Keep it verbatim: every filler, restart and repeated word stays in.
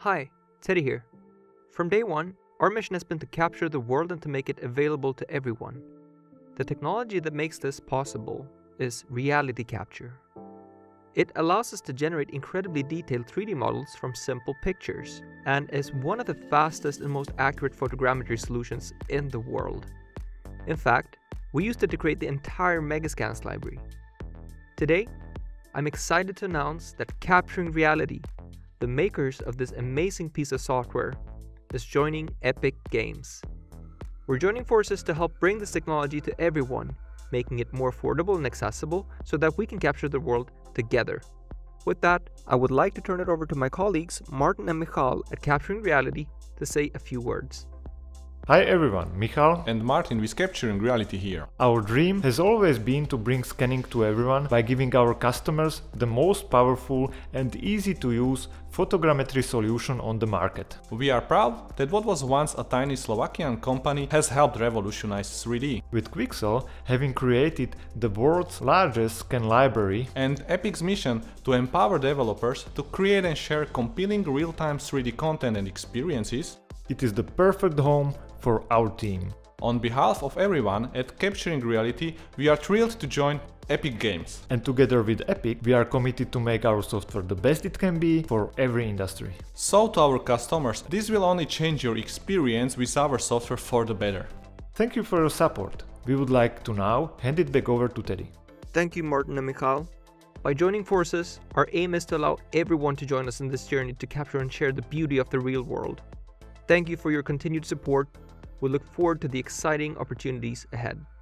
Hi, Teddy here. From day one, our mission has been to capture the world and to make it available to everyone. The technology that makes this possible is reality capture. It allows us to generate incredibly detailed three D models from simple pictures, and is one of the fastest and most accurate photogrammetry solutions in the world. In fact, we used it to create the entire Megascans library. Today, I'm excited to announce that Capturing Reality, the makers of this amazing piece of software, is joining Epic Games. We're joining forces to help bring this technology to everyone, making it more affordable and accessible so that we can capture the world together. With that, I would like to turn it over to my colleagues Martin and Michal at Capturing Reality to say a few words. Hi everyone, Michal and Martin with Capturing Reality here. Our dream has always been to bring scanning to everyone by giving our customers the most powerful and easy to use photogrammetry solution on the market. We are proud that what was once a tiny Slovakian company has helped revolutionize three D. With Quixel having created the world's largest scan library and Epic's mission to empower developers to create and share compelling real-time three D content and experiences, it is the perfect home for our team. On behalf of everyone at Capturing Reality, we are thrilled to join Epic Games. And together with Epic, we are committed to make our software the best it can be for every industry. So to our customers, this will only change your experience with our software for the better. Thank you for your support. We would like to now hand it back over to Teddy. Thank you, Martin and Michal. By joining forces, our aim is to allow everyone to join us in this journey to capture and share the beauty of the real world. Thank you for your continued support. We look forward to the exciting opportunities ahead.